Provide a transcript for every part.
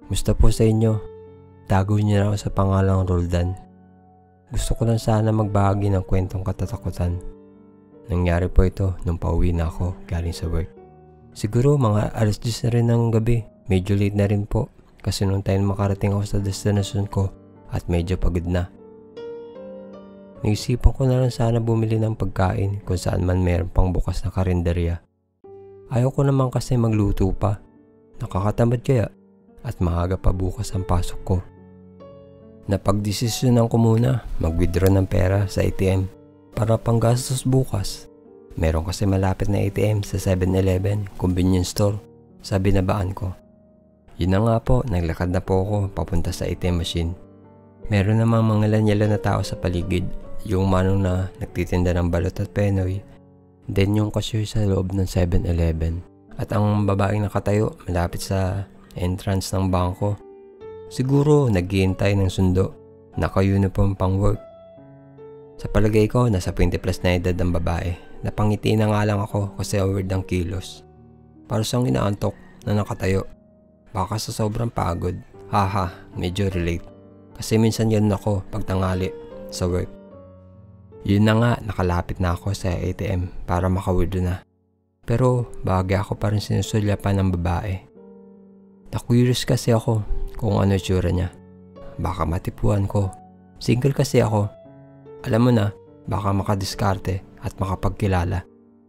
Musta po sa inyo? Tago niyo na ako sa pangalang Roldan. Gusto ko lang sana magbahagi ng kwentong katatakutan. Nangyari po ito nung pauwi na ako galing sa work. Siguro mga alas 10 na rin ng gabi. Medyo late na rin po kasi nung time makarating ako sa destination ko at medyo pagod na. Naisipan ko na lang sana bumili ng pagkain kung saan man meron pang bukas na karinderya. Ayaw ko naman kasi magluto pa. Nakakatamad kaya at maaga pa bukas ang pasok ko. Napagdesisyonan ko muna mag-withdraw ng pera sa ATM para panggastos bukas. Meron kasi malapit na ATM sa 7-Eleven convenience store sa binabaan ko. Yun na nga po, naglakad na po ako papunta sa ATM machine. Meron namang mga lanyala na tao sa paligid, yung manong na nagtitinda ng balot at penoy, then yung cashier sa loob ng 7-Eleven, at ang babaeng nakatayo malapit sa entrance ng bangko. Siguro naghihintay ng sundo, naka-uniform pang work. Sa palagay ko, nasa 20 plus na edad ang babae. Napangiti na nga lang ako kasi award ang kilos. Para siyang inaantok na nakatayo. Baka sa sobrang pagod. Haha, medyo relate. Kasi minsan ganun ako pag tanghali sa work. Yun na nga, nakalapit na ako sa ATM para maka-withdraw na. Pero bahagi ako pa rin sinusulyapan ng babae. Na-curious kasi ako kung ano itsura niya. Baka matipuan ko. Single kasi ako. Alam mo na, baka makadiskarte at makapagkilala.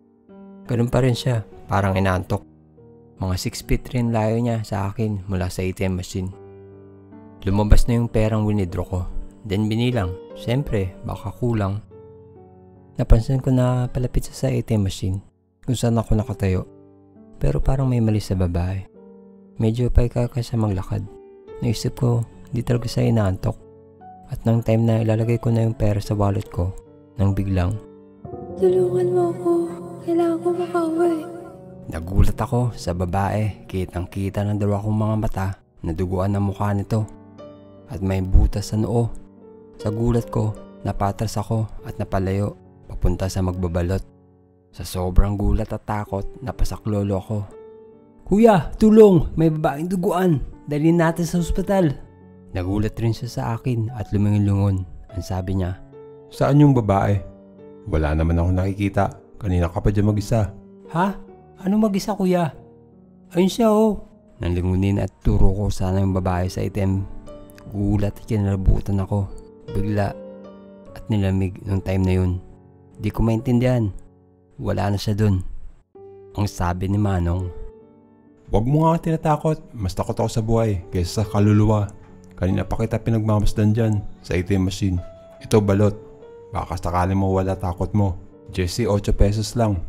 Ganun pa rin siya, parang inaantok. Mga 6 feet rin layo niya sa akin mula sa ATM machine. Lumabas na yung perang winidraw ko. Then binilang, syempre baka kulang. Napansin ko na palapit sa ATM machine kung saan ako nakatayo. Pero parang may mali sa babae. Medyo paikaka siya maglakad. Naisip ko, di talaga siya inaantok. At nang time na ilalagay ko na yung pera sa wallet ko, nang biglang, "Tulungan mo ako. Kailangan ko makauwi." nagulat ako sa babae. Kitang-kita ng dalawa kong mga mata na duguan ang mukha nito. At may butas sa noo. Sa gulat ko, napatras ako at napalayo papunta sa magbabalot. Sa sobrang gulat at takot, napasaklolo ako. "Kuya, tulong! May babaeng duguan! Dalhin natin sa ospital!" Nagulat rin siya sa akin at lumingon-lungon. Ang sabi niya, Saan yung babae? Wala naman ako nakikita. Kanina ka pa dyan mag-isa. "Ha? Ano mag-isa, kuya?" "Ayun siya, oh." Nanlingunin at turo ko sana yung babae sa item. Gulat at kinalabutan ako. Bigla at nilamig nung time na yun. Di ko maintindihan. Wala na siya dun. Ang sabi ni Manong, Huwag mo nga tinatakot. Mas takot ako sa buhay kaysa sa kaluluwa. Kanina pa kita pinagmamasdan dyan sa ATM machine. Ito balot. Baka sakaling mawala takot mo. Jesse, 8 pesos lang.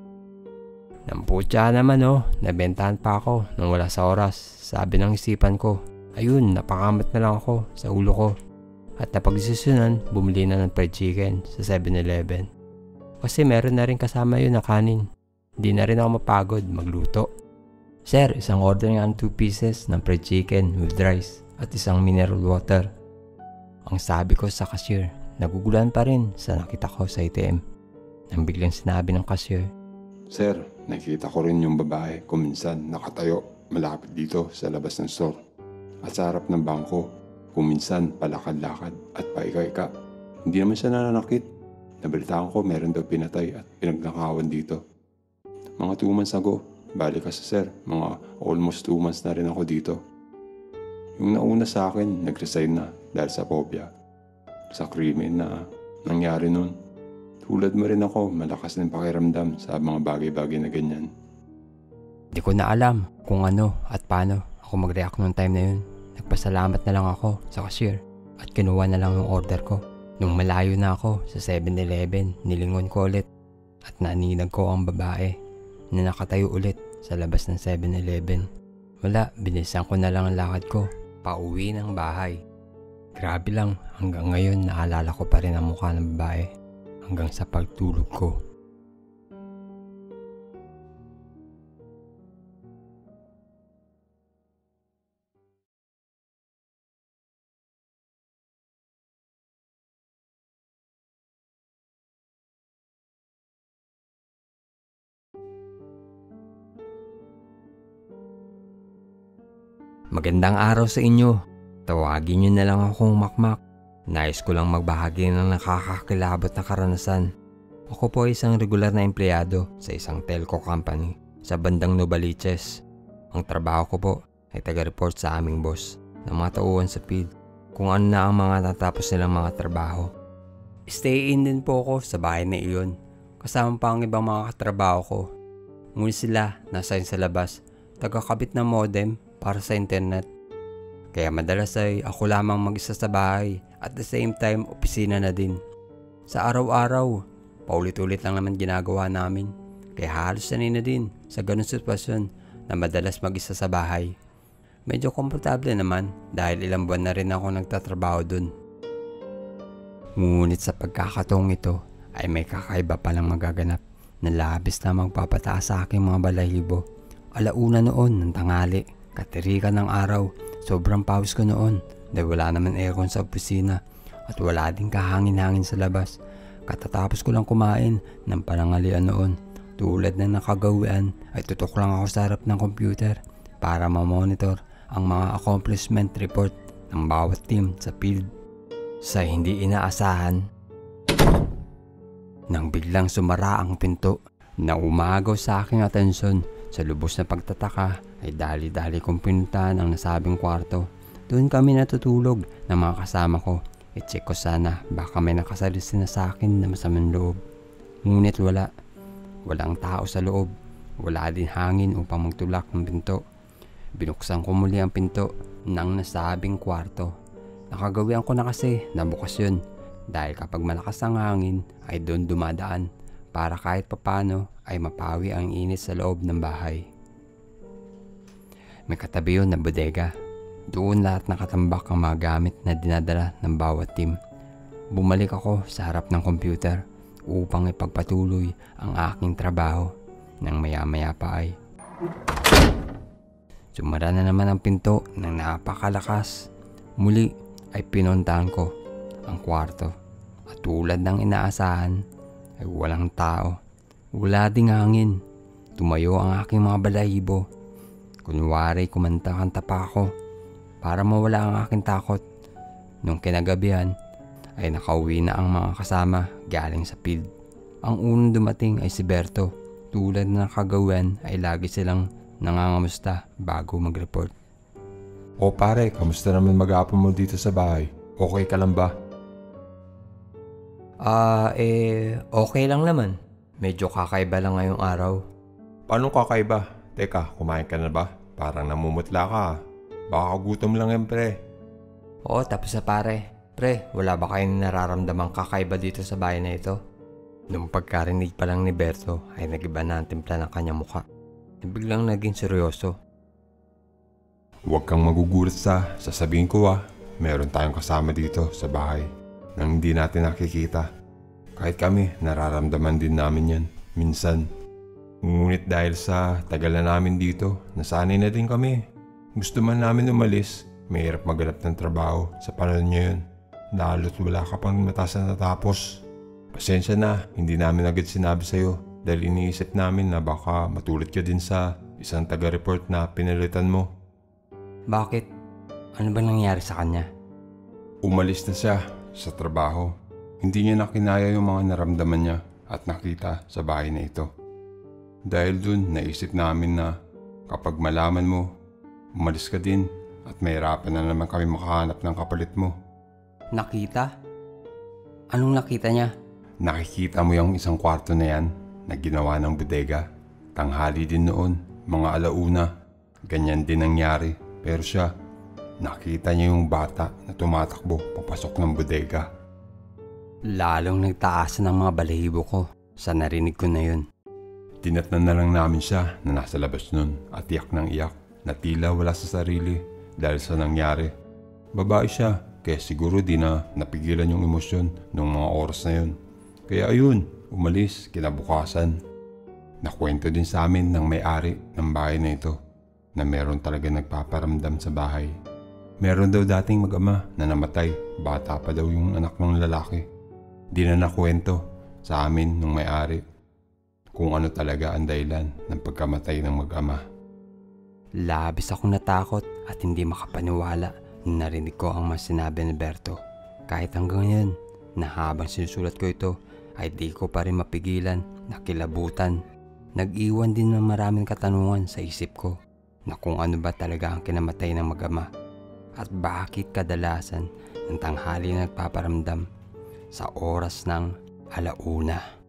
"Namputya naman oh, nabentahan pa ako nang wala sa oras." Sabi ng isipan ko. Ayun, napakamat na lang ako sa ulo ko. At napagdesisyonan, bumili na ng fried chicken sa 7-Eleven. Kasi meron na rin kasama yun na kanin. Di na rin ako mapagod magluto. "Sir, isang order nga ng 2 pieces ng fried chicken with rice at isang mineral water." Ang sabi ko sa cashier. Nagugulan pa rin sa nakita ko sa ATM. Nang biglang sinabi ng cashier, Sir, nakikita ko rin yung babae kung minsan nakatayo malapit dito sa labas ng store. At sa harap ng bangko, kung minsan palakad-lakad at paika-ika. Hindi naman siya nananakit. Nabalitaan ko meron daw pinatay at pinagnakawan dito. Mga 2 months ago, balik kasi sir, mga almost 2 months na rin ako dito. Yung nauna sa akin, nag-resign na dahil sa phobia. Sa krimen na nangyari nun. Tulad mo rin ako, malakas ng pakiramdam sa mga bagay-bagay na ganyan. di ko na alam kung ano at paano ako mag-react nung time na yun. Nagpasalamat na lang ako sa cashier at kinuha na lang yung order ko. Nung malayo na ako sa 7-Eleven, nilingon ko ulit at naninag ko ang babae na nakatayo ulit sa labas ng 7-Eleven. Wala, binisan ko na lang ang lakad ko, pauwi ng bahay. Grabe lang, hanggang ngayon naalala ko pa rin ang mukha ng babae hanggang sa pagtulog ko. Magandang araw sa inyo. Tawagin niyo na lang akong Makmak. Nais ko lang magbahagi ng nakakakilabot na karanasan. Ako po ay isang regular na empleyado sa isang telco company sa bandang Novaliches. Ang trabaho ko po ay taga-report sa aming boss ng mga tauhan sa field kung ano na ang mga natapos nilang mga trabaho. Stay in din po ako sa bahay na iyon kasama pa ang ibang mga katrabaho ko. Ngunit sila nasa sa labas, taga-kabit ng modem para sa internet. Kaya madalas ay ako lamang mag-isa sa bahay at the same time opisina na din. Sa araw-araw, paulit-ulit lang naman ginagawa namin. Kaya halos sanay na din sa ganung sitwasyon na madalas mag-isa sa bahay. Medyo komportable naman dahil ilang buwan na rin ako nagtatrabaho dun. Ngunit sa pagkakataong ito ay may kakaiba palang magaganap na labis na magpapataas sa aking mga balahibo. Alauna noon ng tanghali, katirikan ng araw. Sobrang pawis ko noon dahil wala naman aircon sa opisina at wala din kahangin-hangin sa labas. Katatapos ko lang kumain ng panangalian noon. Tulad ng nakagawian ay tutok lang ako sa harap ng computer para ma-monitor ang mga accomplishment report ng bawat team sa field. Sa hindi inaasahan, nang biglang sumara ang pinto na umagaw sa aking atensyon. Sa lubos na pagtataka ay dali-dali kong pinuntahan ang nasabing kwarto. Doon kami natutulog ng mga kasama ko. I-check ko sana baka may nakasalis na sa akin na masamang loob. Ngunit wala. Walang tao sa loob. Wala din hangin upang magtulak ng pinto. Binuksan ko muli ang pinto ng nasabing kwarto. Nakagawian ko na kasi na bukas yun dahil kapag malakas ang hangin ay doon dumadaan para kahit papano ay mapawi ang init sa loob ng bahay. May katabi yun na bodega. Doon lahat nakatambak ang mga gamit na dinadala ng bawat team. Bumalik ako sa harap ng computer upang ipagpatuloy ang aking trabaho. Nang maya-maya pa ay sumara na naman ang pinto ng napakalakas. Muli ay pinuntahan ko ang kwarto at tulad ng inaasahan ay walang tao. Wala ding hangin. Tumayo ang aking mga balahibo. Kunwari kumanta-kanta pa ako para mawala ang aking takot. Nung kinagabihan ay nakauwi na ang mga kasama galing sa field. Ang unang dumating ay si Berto. Tulad na nakagawian ay lagi silang nangangamusta bago mag-report. O pare, kamusta naman mag-aapon mo dito sa bahay? Okay ka lang ba? Okay lang naman. Medyo kakaiba lang ngayong araw. Paano kakaiba? Teka, kumain ka na ba? Parang namumutla ka. Baka gutom lang yan, pre. Oo, tapos na pare. Pre, wala ba kayong nararamdamang kakaiba dito sa bahay na ito? Nung pagkarinig pa lang ni Berto ay nagiba na ang timpla ng kanyang mukha. Biglang naging seryoso. Huwag kang magugulat sa sasabihin ko meron tayong kasama dito sa bahay nang hindi natin nakikita. Kahit kami, nararamdaman din namin yan minsan. Ngunit dahil sa tagal na namin dito, nasanay na din kami. Gusto man namin umalis, mahirap maghanap ng trabaho sa panahon ngayon. Lalo't wala ka pang matas na natapos. Pasensya na, hindi namin agad sinabi sa'yo dahil iniisip namin na baka matulad ka din sa isang taga-report na pinalitan mo. Bakit? Ano ba nangyari sa kanya? Umalis na siya sa trabaho. Hindi niya nakinaya yung mga naramdaman niya at nakita sa bahay na ito. Dahil dun, naisip namin na kapag malaman mo, umalis ka din at mahirapan na naman kami makahanap ng kapalit mo. Nakita? Anong nakita niya? Nakikita mo yung isang kwarto na yan na ginawa ng bodega. Tanghali din noon, mga alauna. Ganyan din nangyari. Pero siya, nakita niya yung bata na tumatakbo papasok ng bodega. Lalong nagtaasan ang mga balahibo ko sa narinig ko na yun. Tinatnan na lang namin siya na nasa labas nun at iyak ng iyak na tila wala sa sarili dahil sa nangyari. Babae siya kaya siguro di na napigilan yung emosyon ng mga oras na yun. Kaya ayun, umalis kinabukasan. Nakwento din sa amin ng may-ari ng bahay na ito na meron talaga nagpaparamdam sa bahay. Meron daw dating mag-ama na namatay, bata pa daw yung anak ng lalaki. Di na nakwento sa amin ng may-ari kung ano talaga ang dahilan ng pagkamatay ng mag-ama. Labis akong natakot at hindi makapaniwala nung narinig ko ang mga sinabi ni Berto. Kahit hanggang ngayon na habang sinusulat ko ito ay di ko pa rin mapigilan na kilabutan. Nag-iwan din ng maraming katanungan sa isip ko na kung ano ba talaga ang kinamatay ng mag-ama at bakit kadalasan ng tanghali na nagpaparamdam sa oras ng alauna.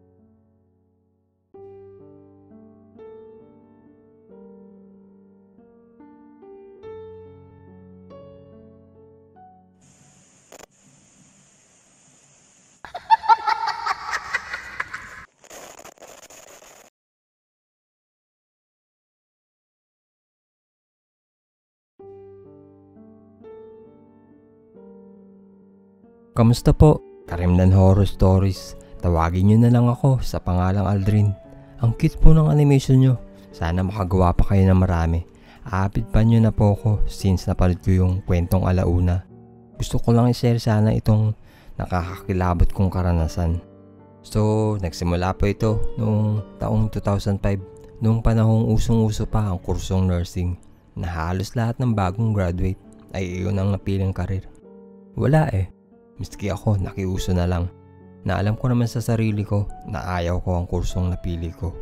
Kamusta po? Karimlan Horror Stories. Tawagin nyo na lang ako sa pangalang Aldrin. Ang cute po ng animation nyo. Sana makagawa pa kayo ng marami. Aapid pa nyo na po ako since napanood ko yung kwentong alauna. Gusto ko lang i-share sana itong nakakakilabot kong karanasan. So, nagsimula po ito noong taong 2005. Noong panahong usong-uso pa ang kursong nursing na halos lahat ng bagong graduate ay iyon ang napiling karir. Wala Miski ako nakiuso na lang na alam ko naman sa sarili ko na ayaw ko ang kursong napili ko.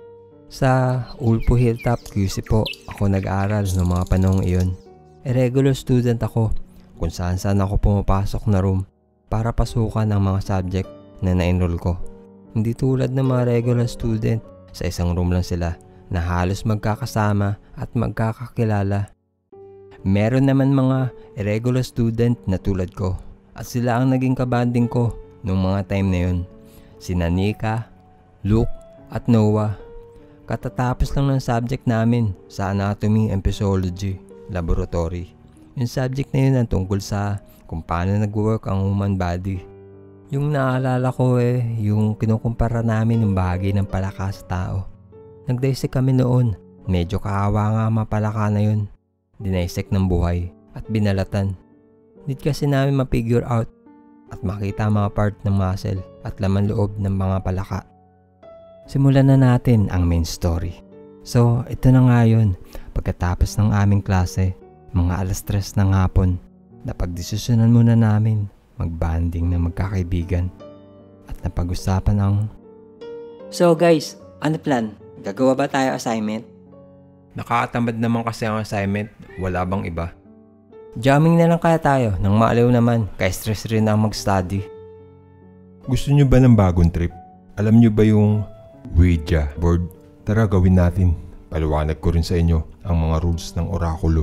Sa Ulpo Hilltop QC po ako nag-aaral noong mga panahong iyon. Regular student ako kung saan ako pumapasok na room para pasukan ang mga subject na na-enroll ko. Hindi tulad ng mga regular student, sa isang room lang sila na halos magkakasama at magkakakilala. Meron naman mga irregular student na tulad ko. At sila ang naging kabanding ko noong mga time na yun. Sina Nika, Luke at Noah. Katatapos lang ng subject namin sa Anatomy and Physiology Laboratory. Yung subject na yun ang tungkol sa kung paano nag-work ang human body. Yung naalala ko yung kinukumpara namin ng bahagi ng palaka sa tao. Nag-dissect kami noon. Medyo kaawa nga mga palaka na yun. Dinisect ng buhay at binalatan. Need kasi namin ma-figure out at makita mga part ng muscle at laman loob ng mga palaka. Simulan na natin ang main story. So, ito na nga yun. Pagkatapos ng aming klase, mga 3:00 ng hapon, napagdesisyonan muna namin mag-banding na magkakaibigan at napag-usapan ang So guys, ano plan? Gagawa ba tayo assignment? nakakatamad naman kasi ang assignment, wala bang iba? Jamming na lang kaya tayo nang maaliw naman, kaya stress rin ang mag-study. Gusto nyo ba ng bagong trip? Alam nyo ba yung Ouija board? Tara gawin natin. Paliwanag ko rin sa inyo ang mga rules ng orakulo.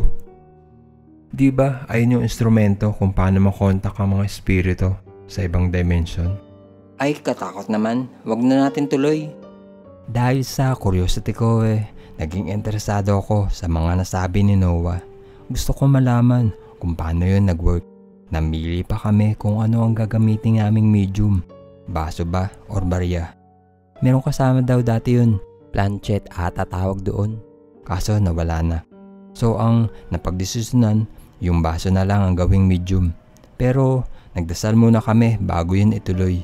Di ba ayun yung instrumento kung paano makontak ang mga espiritu sa ibang dimension? Ay, katakot naman. Wag na natin tuloy. Dahil sa curiosity ko naging interesado ako sa mga nasabi ni Noah. Gusto ko malaman kung paano yun nag-work. Namili pa kami kung ano ang gagamitin naming medium. Baso ba or barya? Merong kasama daw dati yun. Planchet ata tawag doon. Kaso nawala na. So ang napagdesisyonan, yung baso na lang ang gawing medium. Pero nagdasal muna kami bago yun ituloy.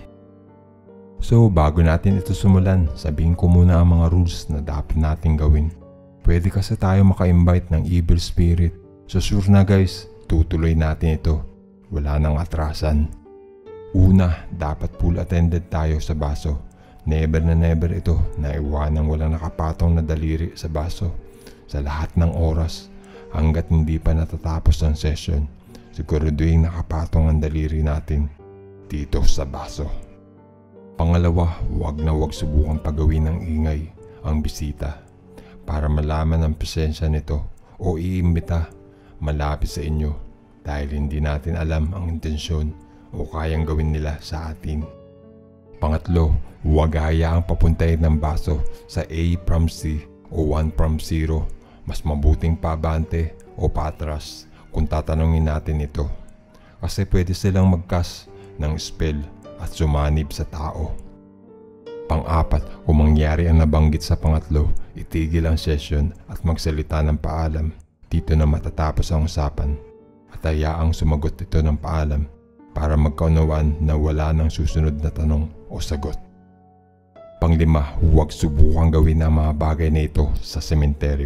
So bago natin ito simulan, sabihin ko muna ang mga rules na dapat natin gawin. Pwede kasi tayo maka-invite ng evil spirit. So sure na guys, tutuloy natin ito. Wala nang atrasan. Una, dapat full attended tayo sa baso. Never na never ito na iwanang walang nakapatong na daliri sa baso sa lahat ng oras hanggat hindi pa natatapos ang session. Siguraduhin nakapatong ang daliri natin dito sa baso. Pangalawa, wag na wag subukang pagawin ng ingay ang bisita para malaman ang presensya nito o iimbita malapit sa inyo dahil hindi natin alam ang intensyon o kayang gawin nila sa atin. Pangatlo, huwag hayaang papuntahin ng baso sa A from C o 1 from 0. Mas mabuting pabante o patras kung tatanungin natin ito. Kasi pwede silang mag-cast ng spell at sumanib sa tao. Pang-apat, kung mangyari ang nabanggit sa pangatlo, itigil ang session at magsalita ng paalam. Dito na matatapos ang usapan at hayaang sumagot ito ng paalam para magkaunawaan na wala nang susunod na tanong o sagot. Panglima, huwag subukang gawin ang mga bagay na ito sa sementeryo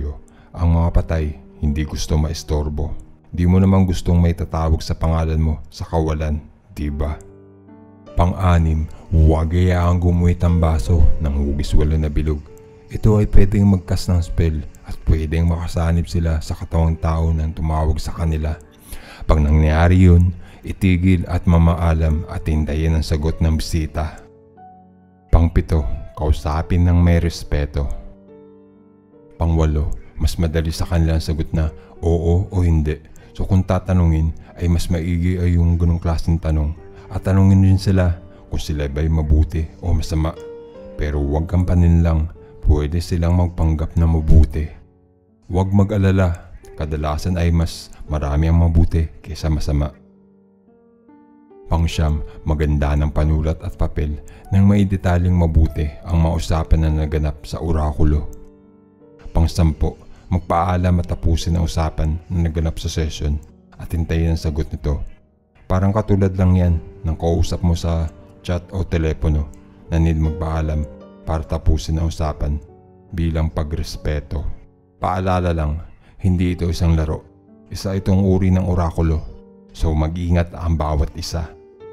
Ang mga patay hindi gusto maistorbo. Di mo naman gustong may tatawag sa pangalan mo sa kawalan, diba? Pang-anim, huwag hayaang gumuhit ang baso ng hugis walo na bilog. Ito ay pwedeng magkas ng spell at pwedeng makasanib sila sa katawang tao nang tumawag sa kanila. Pag nangyari yun, itigil at mamaalam at hintayin ang sagot ng bisita. Pang-7, kausapin ng may respeto. Pang-8, mas madali sa kanila ang sagot na oo o hindi. So kung tatanungin ay mas maigi ay yung ganong klaseng tanong. At tanungin din sila kung sila ba'y mabuti o masama. Pero huwag kang paninlang, pwede silang magpanggap na mabuti. Huwag mag-alala, kadalasan ay mas marami ang mabuti kaysa masama. Pang-9, maganda ng panulat at papel nang may detalyeng mabuti ang mausapan na naganap sa orakulo. Pang-10, magpaalam at tapusin ang usapan na naganap sa session at hintayin ang sagot nito. Parang katulad lang yan ng kausap mo sa chat o telepono na need magpaalam para tapusin ang usapan bilang pagrespeto. Paalala lang, hindi ito isang laro. Isa itong uri ng orakulo, so mag-ingat ang bawat isa.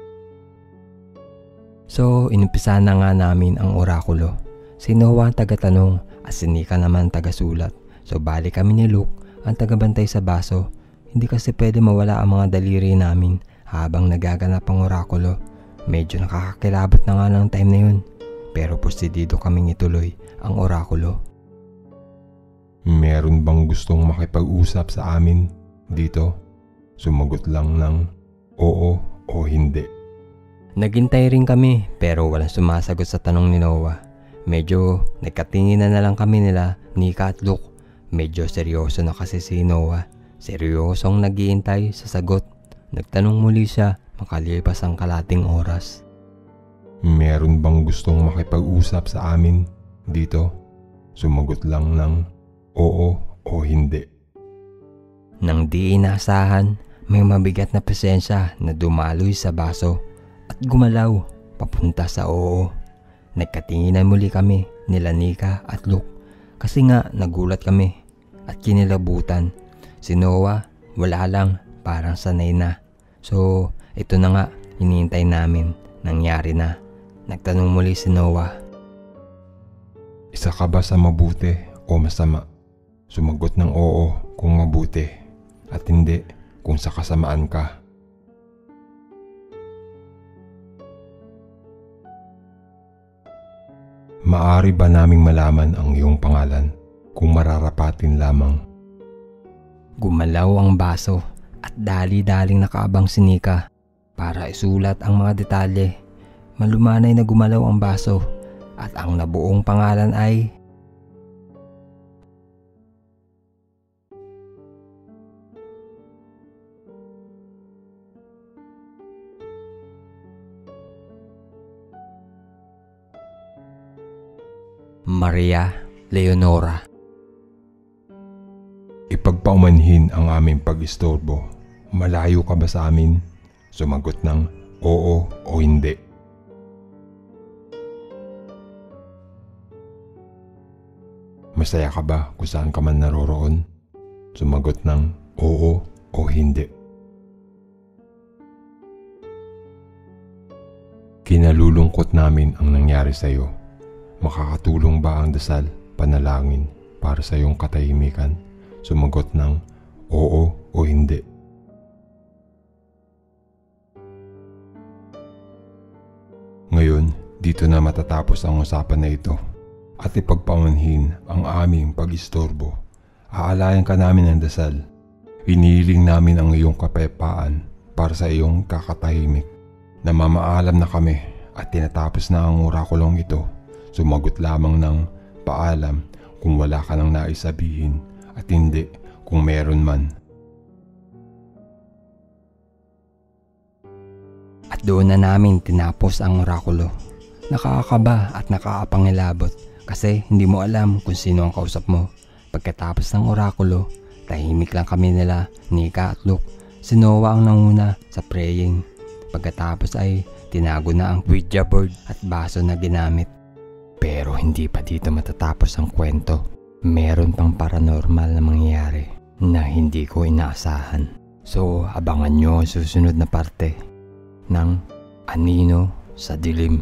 So, inumpisa na nga namin ang orakulo. Si Noah ang tagatanong at si Nika naman tagasulat. So, bali kami ni Luke ang tagabantay sa baso. Hindi kasi pwede mawala ang mga daliri namin habang nagaganap ang orakulo. Medyo nakakakilabot na nga ng time na yun. Pero positido kaming ituloy ang orakulo. Meron bang gustong makipag-usap sa amin dito? Sumagot lang ng oo o hindi. Naghintay rin kami pero walang sumasagot sa tanong ni Noah. Medyo nagkatinginan na lang kami nila, Nika at Luke. Medyo seryoso na kasi si Noah. Seryosong naghihintay sa sagot. Nagtanong muli siya makalipas ang kalating oras. Meron bang gustong makipag-usap sa amin dito? Sumagot lang ng oo o hindi. Nang di inaasahan, may mabigat na presensya na dumaloy sa baso at gumalaw papunta sa oo. Nagkatinginan muli kami nila Nika at Luke kasi nga nagulat kami at kinilabutan. Si Noah wala lang, parang sanay na. So ito na nga hinihintay namin, nangyari na. Nagtanong muli si Noah. Isa ka ba sa mabuti o masama? Sumagot ng oo kung mabuti at hindi kung sa kasamaan ka. Maari ba naming malaman ang iyong pangalan kung mararapatin lamang? Gumalaw ang baso at dali-daling nakaabang si Nika para isulat ang mga detalye. Malumanay na gumalaw ang baso at ang nabuong pangalan ay Maria Leonora. Ipagpaumanhin ang aming pag-istorbo. Malayo ka ba sa amin? Sumagot ng oo o hindi. Masaya ka ba kung saan ka man naroroon? Sumagot ng oo o hindi. Kinalulungkot namin ang nangyari sa iyo. Makakatulong ba ang dasal, panalangin para sa iyong katahimikan? Sumagot ng oo o hindi. Ngayon, dito na matatapos ang usapan na ito at ipagpaumanhin ang aming pag-istorbo. Aalayan ka namin ng dasal. Hinihiling namin ang iyong kapayapaan para sa iyong kakatahimik. Namamaalam na kami at tinatapos na ang orakulong ito. Sumagot lamang ng paalam kung wala ka nang nais sabihin at hindi kung meron man. At doon na namin tinapos ang orakulo. Nakakakaba at nakakapangilabot kasi hindi mo alam kung sino ang kausap mo. Pagkatapos ng orakulo, tahimik lang kami nila, Nika at Luke. Si Noah ang nanguna sa praying. Pagkatapos ay tinago na ang Ouija board at baso na ginamit. Pero hindi pa dito matatapos ang kwento. meron pang paranormal na mangyayari na hindi ko inaasahan. So, abangan nyo ang susunod na parte ng Anino sa Dilim.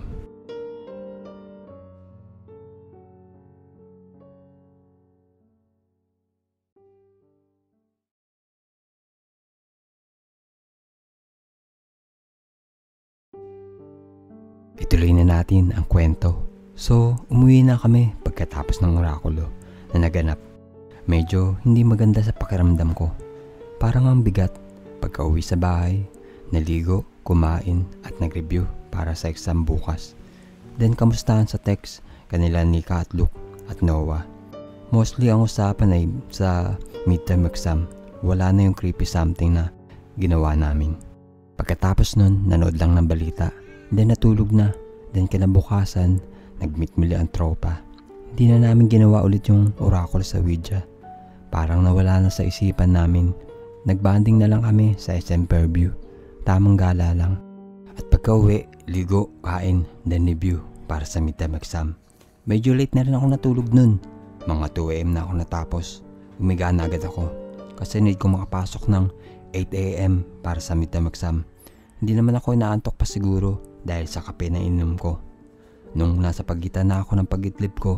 Ituloy na natin ang kwento. So, umuwi na kami pagkatapos ng orakulo na naganap. Medyo hindi maganda sa pakiramdam ko. Parang ang bigat. Pagka-uwi sa bahay, naligo, kumain at nag-review para sa exam bukas. Then kamustahan sa text kanila Nika at Luke at Noah. Mostly ang usapan ay sa midterm exam. Wala na yung creepy something na ginawa namin. Pagkatapos nun, nanood lang ng balita. Then natulog na. Then kinabukasan, nag-meet muli ang tropa. Hindi na namin ginawa ulit yung oracle sa Ouija. Parang nawala na sa isipan namin. Nagbanding na lang kami sa SM Fairview. Tamang gala lang. At pagka-uwi, ligo, kain, then review para sa midterm exam. Medyo late na rin ako natulog nun. Mga 2 AM na ako natapos. Umiga na agad ako kasi need ko makapasok ng 8 AM para sa midterm exam. Hindi naman ako inaantok pa siguro dahil sa kape na ininom ko. Nung nasa pagitan na ako ng pag-itlib ko,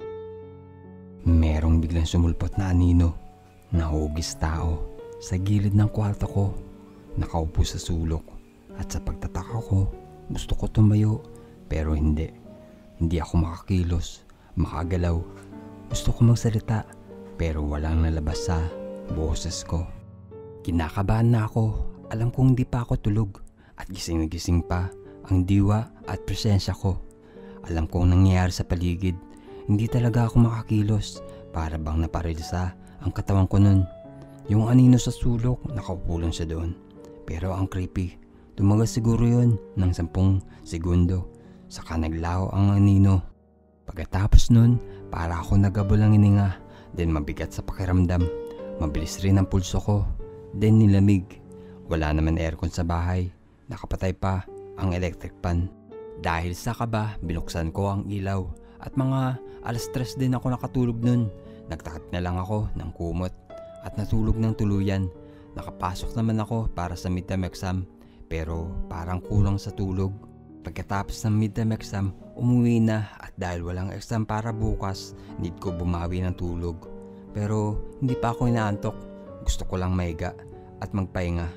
merong biglang sumulpot na anino na hugis tao sa gilid ng kwarto ko. Nakaupo sa sulok at sa pagtataka ko, gusto ko tumayo pero hindi. Hindi ako makakilos, makagalaw. Gusto ko magsalita pero walang nalabas sa boses ko. Kinakabahan na ako. Alam kong hindi pa ako tulog at gising na gising pa ang diwa at presensya ko. Alam kong nangyayari sa paligid. Hindi talaga ako makakilos. Para bang naparilisa ang katawan ko nun. Yung anino sa sulok, nakaupo lang siya doon. Pero ang creepy, tumagal siguro yun ng 10 segundo. Saka naglaho ang anino. Pagkatapos nun, para ako nagabol ang hininga. Then mabigat sa pakiramdam. Mabilis rin ang pulso ko. Then nilamig. Wala naman aircon sa bahay. Nakapatay pa ang electric fan. Dahil sa kaba, binuksan ko ang ilaw. At mga 3:00 din ako nakatulog nun. Nagtakip na lang ako ng kumot at natulog ng tuluyan. Nakapasok naman ako para sa midterm exam pero parang kulang sa tulog. Pagkatapos ng midterm exam, umuwi na at dahil walang exam para bukas, need ko bumawi ng tulog. Pero hindi pa ako inaantok. Gusto ko lang maiga at magpahinga.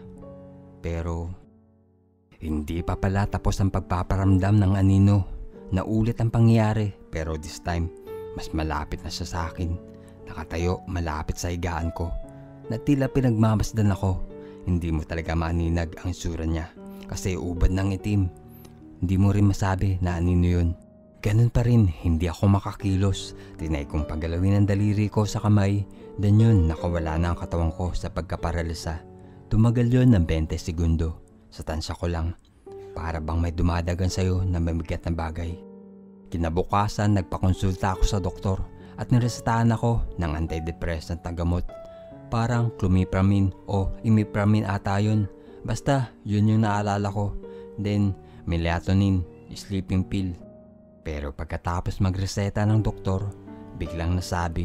Pero hindi pa pala tapos ang pagpaparamdam ng anino. Naulit ang pangyayari pero this time, mas malapit na siya sa akin. Nakatayo malapit sa higaan ko na tila pinagmamasdan ako. Hindi mo talaga maaninag ang itsura niya kasi ubad ng itim. Hindi mo rin masabi na anino yun. Ganun pa rin, hindi ako makakilos. Tinay kong paggalawin ang daliri ko sa kamay. Dan yun, nakawala na ang katawan ko sa pagkaparalisa. Tumagal yun ng 20 segundo. Sa tansya ko lang. Para bang may dumadagan sa'yo na mamigat na bagay. Kinabukasan, nagpakonsulta ako sa doktor at niresetahan ako ng antidepressant na gamot. Parang clomipramine o imipramine ata yun. Basta, yun yung naalala ko. Then, melatonin, sleeping pill. Pero pagkatapos magreseta ng doktor, biglang nasabi,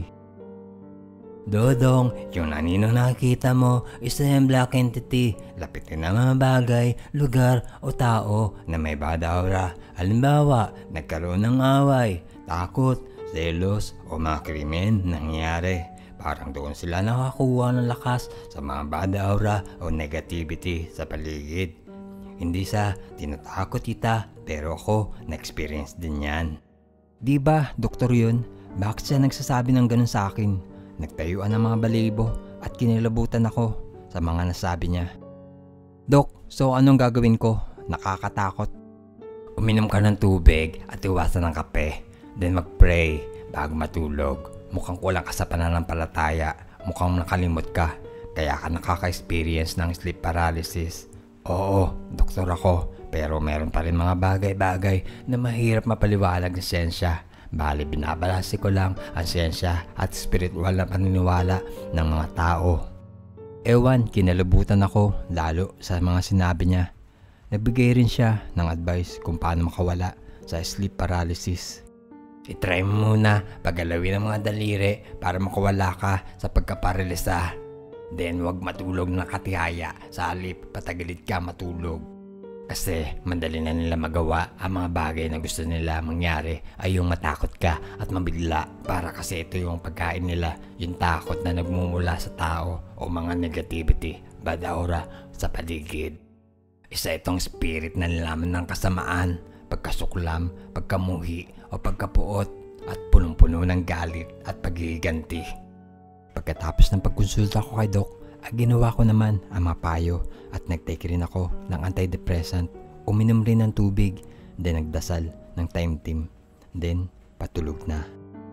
Dodong, yung anino nakikita mo is a black entity. Lapitin ang mga bagay, lugar o tao na may bad aura. Halimbawa, nagkaroon ng away, takot, selos o mga krimen nangyari. Parang doon sila nakakuha ng lakas sa mga bad aura o negativity sa paligid. Hindi sa tinatakot kita pero ako na-experience din yan. Diba, doktor yun? Bakit siya nagsasabi ng ganun sa akin? Nagtayuan ng mga balibo at kinilabutan ako sa mga nasabi niya. Dok, so anong gagawin ko? Nakakatakot. Uminom ka ng tubig at iwasan ng kape. Then mag-pray bago matulog. Mukhang kulang ka sa pananampalataya. Mukhang nakalimot ka. Kaya ka nakaka-experience ng sleep paralysis. Oo, doktor ako. Pero meron pa rin mga bagay-bagay na mahirap mapaliwalag ng siyensya. Bali, binabalase ko lang ang siyensya at spiritual na paniniwala ng mga tao. Ewan, kinalabutan ako lalo sa mga sinabi niya. Nagbigay rin siya ng advice kung paano makawala sa sleep paralysis. I-try mo muna paggalawin ang mga daliri para makawala ka sa pagkaparilisa. Then wag matulog ng katihaya, sa halip patagilid ka matulog. Kasi madali na nila magawa ang mga bagay na gusto nila mangyari ay yung matakot ka at mabigla, para kasi ito yung pagkain nila, yung takot na nagmumula sa tao o mga negativity, bad aura sa paligid. Isa itong spirit na nilaman ng kasamaan, pagkasuklam, pagkamuhi o pagkapuot at punong-puno ng galit at paghihiganti. Pagkatapos ng pagkonsulta ko kay Doc, ginawa ko naman ang mapayo at nagtake rin ako ng antidepressant, uminom rin ng tubig, then nagdasal ng time team, then patulog na.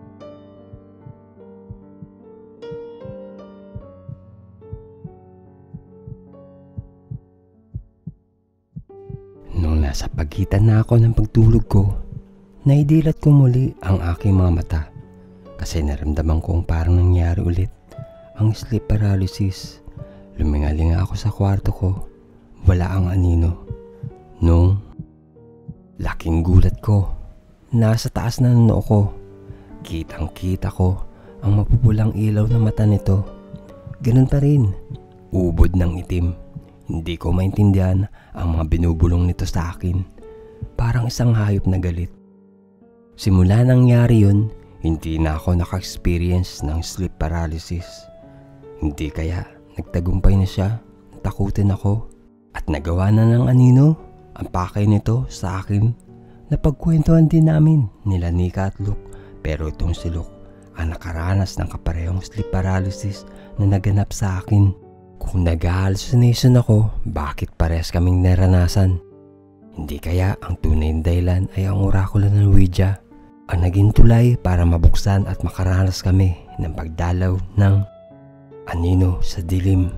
Nung nasa pagitan na ako ng pagtulog ko, naidilat ko muli ang aking mga mata kasi naramdaman kong parang nangyari ulit ang sleep paralysis. Lumingalinga ako sa kwarto ko, wala ang anino. Nung laking gulat ko, nasa taas na ng noo ko. Kitang kita ko ang mapupulang ilaw ng mata nito. Ganun pa rin, ubod ng itim. Hindi ko maintindihan ang mga binubulong nito sa akin. Parang isang hayop na galit. Simula nangyari yun, hindi na ako naka-experience ng sleep paralysis. Hindi kaya nagtagumpay na siya, takutin ako, at nagawa na ng anino ang pakay nito sa akin. Napagkwentuhan din namin nila Nika at Luke, pero itong si Luke ang nakaranas ng kaparehong sleep paralysis na naganap sa akin. Kung nag-hallucination ako, bakit parehas kaming naranasan? Hindi kaya ang tunay na dahilan ay ang orakulo ng Ouija, ang naging tulay para mabuksan at makaranas kami ng pagdalaw ng anino sa dilim.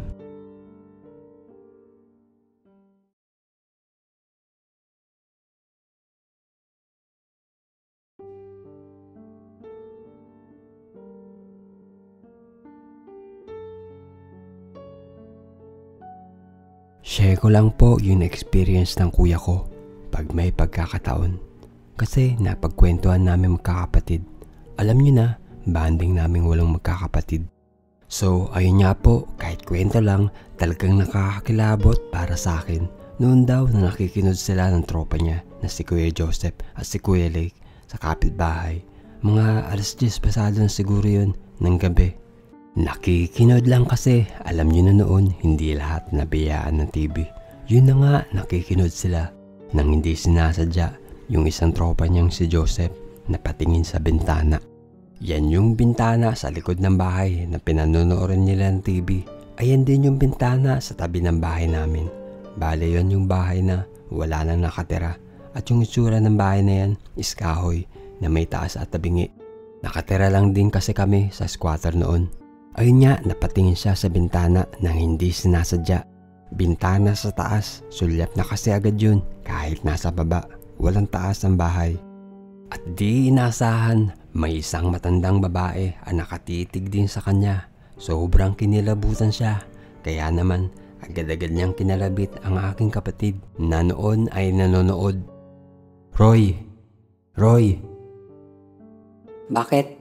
Share ko lang po yung experience ng kuya ko pag may pagkakataon. Kasi napagkwentuhan namin magkakapatid. Alam nyo na, banding namin walang magkakapatid. So ayun nga po, kahit kwento lang, talagang nakakakilabot para sa akin. Noon daw na nakikinud sila ng tropa niya na si Kuya Joseph at si Kuya Lake sa kapitbahay. Mga 10:00 pasado na siguro yun ng gabi. Nakikinud lang kasi alam nyo na noon hindi lahat nabiyaan ng TV. Yun na nga, nakikinud sila nang hindi sinasadya yung isang tropa niyang si Joseph na patingin sa bintana. Yan yung bintana sa likod ng bahay na pinanonood nila ng TV. Ayan din yung bintana sa tabi ng bahay namin. Bale yon yung bahay na wala nang nakatira, at yung itsura ng bahay na yan is kahoy na may taas at tabingi. Nakatira lang din kasi kami sa squatter noon. Ayun nga, napatingin siya sa bintana nang hindi sinasadya. Bintana sa taas, sulyap na kasi agad yun kahit nasa baba. Walang taas ang bahay. At di inasahan, may isang matandang babae ang nakatitig din sa kanya. Sobrang kinilabutan siya. Kaya naman, agad-agad niyang kinalabit ang aking kapatid na noon ay nanonood. Roy! Roy! Bakit?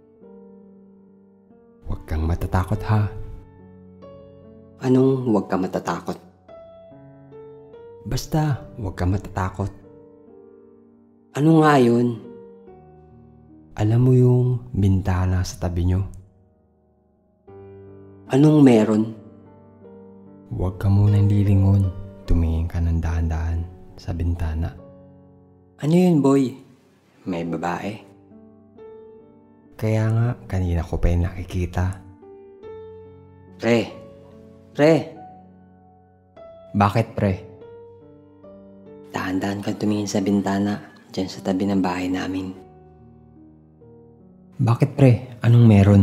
Huwag kang matatakot ha. Anong huwag ka matatakot? Basta, huwag kang matatakot. Ano nga yun? Alam mo yung bintana sa tabi nyo? Anong meron? Huwag ka munang lilingon. Tumingin ka ng dahan-dahan sa bintana. Ano yun, boy? May babae? Kaya nga, kanina ko pa yung nakikita. Pre! Pre! Bakit pre? Dahan-dahan kang tumingin sa bintana dyan sa tabi ng bahay namin. Bakit pre? Anong meron?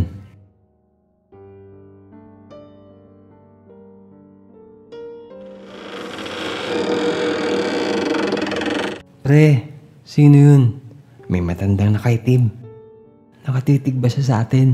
Pre, sino yun? May matandang nakaitim. Nakatitig ba siya sa atin?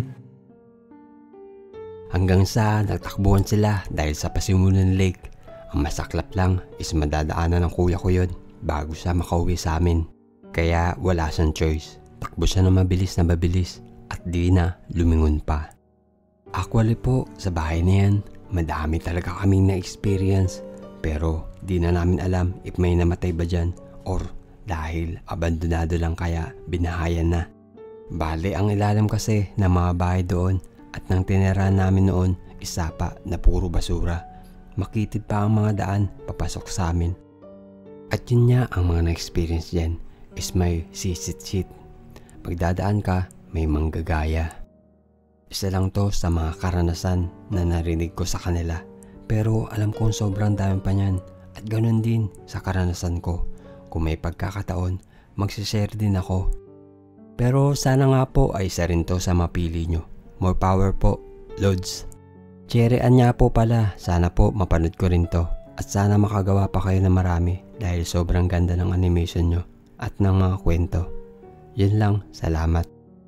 Hanggang sa nagtakbuhan sila dahil sa pasimulan ng lake. Ang masaklap lang is madadaanan ng kuya ko yun bago siya makauwi sa amin. Kaya wala siyang choice Takbo siya na mabilis at di na lumingon pa. Actually po, sa bahay na yan, madami talaga kaming na-experience. Pero di na namin alam if may namatay ba dyan or dahil abandonado lang kaya binahayan na. Bale, ang ilalim kasi ng mga bahay doon at nang tinirahan namin noon isa pa na puro basura. Makitid pa ang mga daan papasok sa amin. At yun nga ang mga na-experience dyan is may sisit-sit. Pagdadaan ka, may manggagaya. Isa lang to sa mga karanasan na narinig ko sa kanila. Pero alam kong sobrang dami pa niyan at ganun din sa karanasan ko. Kung may pagkakataon, magsishare din ako. Pero sana nga po ay isa rin to sa mapili nyo. More power po, Lods. Cherryan nga po pala, sana po mapanood ko rin to. At sana makagawa pa kayo na marami dahil sobrang ganda ng animation nyo at ng mga kwento. Yun lang, salamat.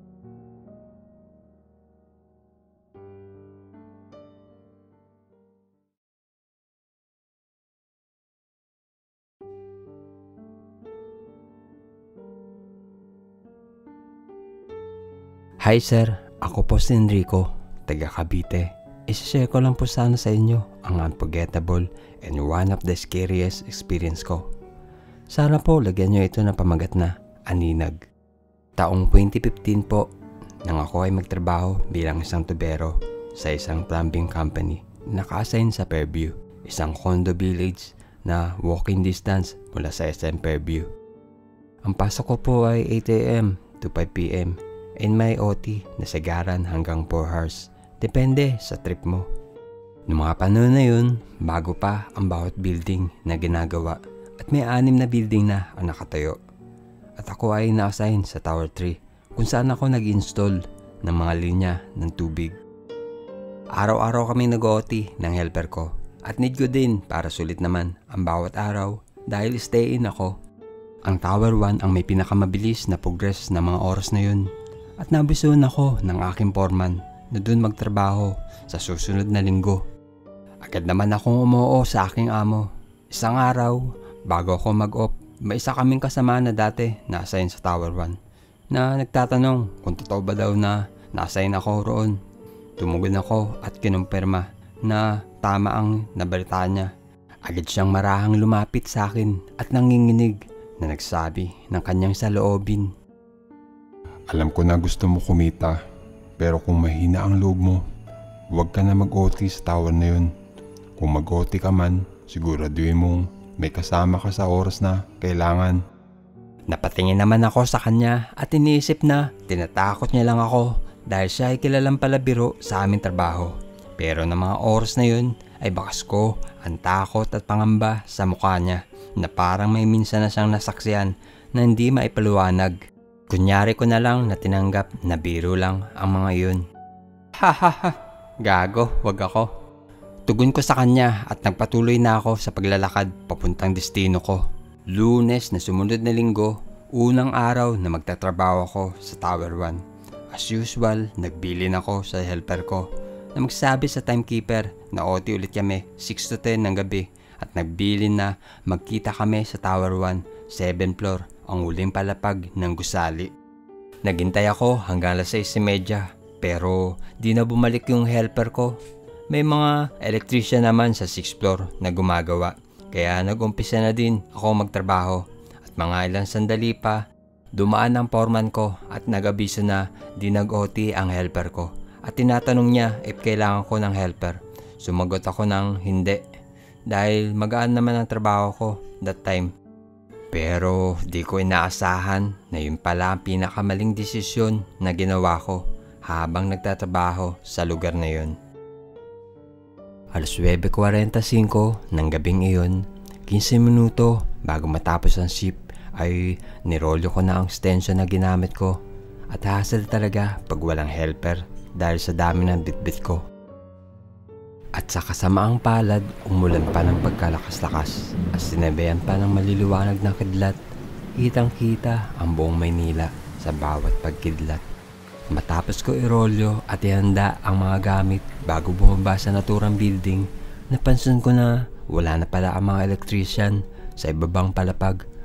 Hi sir, ako po si Enrico, taga Cavite. Isishare ko lang po sana sa inyo ang unforgettable and one of the scariest experience ko. Sana po lagyan nyo ito ng pamagat na Aninag. Taong 2015 po, nang ako ay magtrabaho bilang isang tubero sa isang plumbing company na naka-assign sa Fairview, isang condo village na walking distance mula sa SM Fairview. Ang pasok ko po ay 8 AM to 5 PM. And may OT na sagaran hanggang 4 hours. Depende sa trip mo. Noong mga panahon na yun, bago pa ang bawat building na ginagawa at may 6 na building na ang nakatayo. At ako ay na-assign sa Tower 3 kung saan ako nag-install ng mga linya ng tubig. Araw-araw kami nag-OT ng helper ko at need ko din para sulit naman ang bawat araw dahil stay in ako. Ang Tower 1 ang may pinakamabilis na progress na mga oras na yun. At nabisuhan ako ng aking foreman na doon magtrabaho sa susunod na linggo. Agad naman akong umuo sa aking amo. Isang araw, bago ako mag-off, may isa kaming kasama na dati na-assign sa Tower 1 na nagtatanong kung totoo ba daw na na-assign ako roon. Tumugon ako at kinumpirma na tama ang nabalitaan niya. Agad siyang marahang lumapit sa akin at nanginginig na nagsabi ng kanyang saloobin. Alam ko na gusto mo kumita, pero kung mahina ang loob mo, huwag ka na mag-OT sa tower na yun. Kung mag-OT ka man, siguraduhin mong may kasama ka sa oras na kailangan. Napatingin naman ako sa kanya at iniisip na tinatakot niya lang ako dahil siya ay kilalang palabiro sa aming trabaho. Pero ng mga oras na yun ay bakas ko ang takot at pangamba sa mukha niya na parang may minsan na siyang nasaksihan na hindi maipaliwanag. Kunyari ko na lang na tinanggap na biro lang ang mga yun. Hahaha, gago, wag ako. Tugon ko sa kanya at nagpatuloy na ako sa paglalakad papuntang destino ko. Lunes na sumunod na linggo, unang araw na magtatrabaho ako sa Tower 1. As usual, nagbilin ako sa helper ko na magsabi sa timekeeper na OT ulit kami 6 to 10 ng gabi at nagbilin na magkita kami sa Tower 1, 7th floor, ang huling palapag ng gusali. Naghintay ako hanggang alas 6:30 pero di na bumalik yung helper ko. May mga electrician naman sa 6th floor na gumagawa kaya nag-umpisa na din ako magtrabaho at mga ilang sandali pa dumaan ang foreman ko at nag-abiso na di nag-OT ang helper ko at tinatanong niya if kailangan ko ng helper. Sumagot ako ng hindi dahil magaan naman ang trabaho ko that time. Pero di ko inaasahan na yun pala ang pinakamaling desisyon na ginawa ko habang nagtatrabaho sa lugar na yun. Alas 9:45 ng gabing iyon, 15 minuto bago matapos ang shift ay nirolyo ko na ang extension na ginamit ko at hassle talaga pag walang helper dahil sa dami ng bitbit ko. At sa kasamaang palad, umulan pa ng pagkalakas-lakas at sinabayan pa ng maliliwanag na kidlat. Kitang-kita ang buong Maynila sa bawat pagkidlat. Matapos ko irolyo at ihanda ang mga gamit bago bumaba sa naturang building, napansin ko na wala na pala ang mga electrician sa ibabang palapag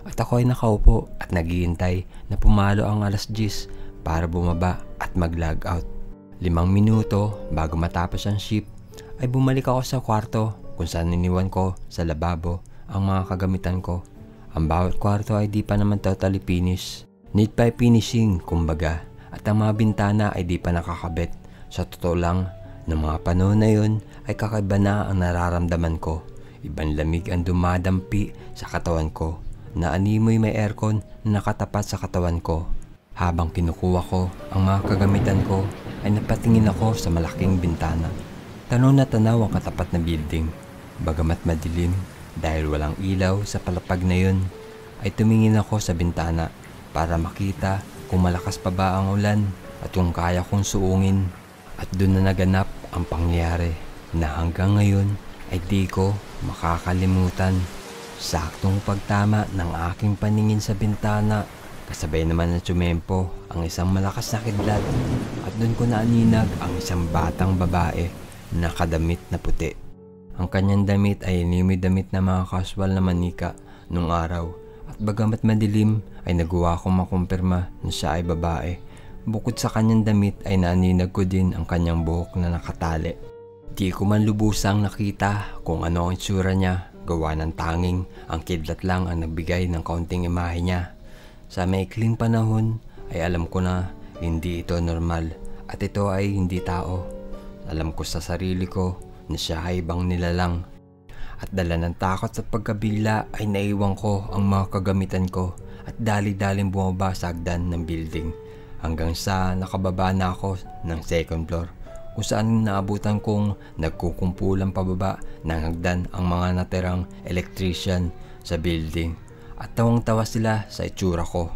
At ako ay nakaupo at naghihintay na pumalo ang alas 10 para bumaba at mag-log out. 5 minuto bago matapos ang shift ay bumalik ako sa kwarto kung saan iniwan ko sa lababo ang mga kagamitan ko. Ang bawat kwarto ay di pa naman totally finish. Need pa finishing kumbaga, at ang mga bintana ay di pa nakakabit. Sa totoo lang, noong mga panahon na yun ay kakaiba na ang nararamdaman ko. Ibang lamig ang dumadampi sa katawan ko. Naanimoy may aircon na nakatapat sa katawan ko. Habang kinukuha ko ang mga kagamitan ko ay napatingin ako sa malaking bintana. Tanaw na tanaw ang katapat na building. Bagamat madilim dahil walang ilaw sa palapag na yun, ay tumingin ako sa bintana para makita kung malakas pa ba ang ulan at kung kaya kong suungin. At doon na naganap ang pangyayari na hanggang ngayon ay di ko makakalimutan. Saktong pagtama ng aking paningin sa bintana, kasabay naman ng tsumempo ang isang malakas na kidlat at doon ko naaninag ang isang batang babae na nakadamit na puti. Ang kanyang damit ay animoy damit na mga casual na manika nung araw, at bagamat madilim ay nagawa akong makumpirma na siya ay babae. Bukod sa kanyang damit ay naaninag ko din ang kanyang buhok na nakatali. Di ko man lubusang nakita kung ano ang itsura niya, gawa ng tanging ang kidlat lang ang nagbigay ng kaunting imahe niya. Sa maikling panahon ay alam ko na hindi ito normal at ito ay hindi tao. Alam ko sa sarili ko na siya ay ibang nilalang. At dala ng takot sa pagkabigla ay naiwan ko ang mga kagamitan ko at dali-daling bumaba sa hagdan ng building hanggang sa nakababa na ako ng second floor, kung saan naabutan kong nagkukumpulan pababa ng hagdan ang mga natirang electrician sa building, at tawang-tawa sila sa itsura ko.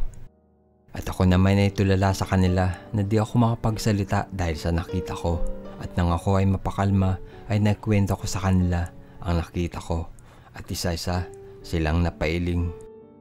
At ako naman ay tulala sa kanila na di ako makapagsalita dahil sa nakita ko, at nang ako ay mapakalma ay nagkwento ko sa kanila ang nakita ko, at isa-isa silang napailing.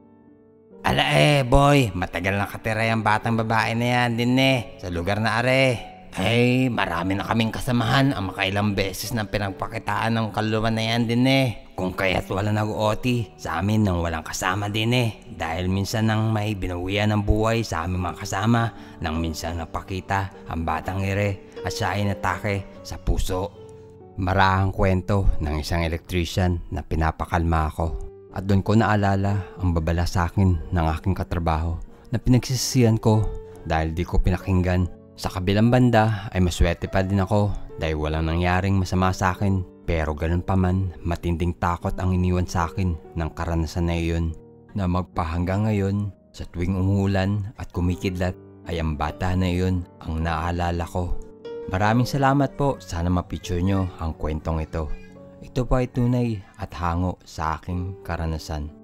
Ala boy, matagal na katira yung batang babae na yan din sa lugar na are. Ay, marami na kaming kasamahan ang makailang beses na pinagpakitaan ng kaluluwa na yan din Kung kaya't wala nag-OT sa amin nang walang kasama din dahil minsan nang may binawian ng buhay sa aming mga kasama, nang minsan napakita ang batang ire at siya ay natake sa puso. Marahang kwento ng isang electrician na pinapakalma ako. At doon ko naalala ang babala sa akin ng aking katrabaho na pinagsisisihan ko dahil di ko pinakinggan. Sa kabilang banda ay maswerte pa din ako dahil walang nangyaring masama sa akin. Pero ganun pa man, matinding takot ang iniwan sa akin ng karanasan na iyon, na magpahanggang ngayon sa tuwing umuulan at kumikidlat ay ang bata na iyon ang naalala ko. Maraming salamat po, sana ma-picture nyo ang kwentong ito. Ito po ay tunay at hango sa aking karanasan.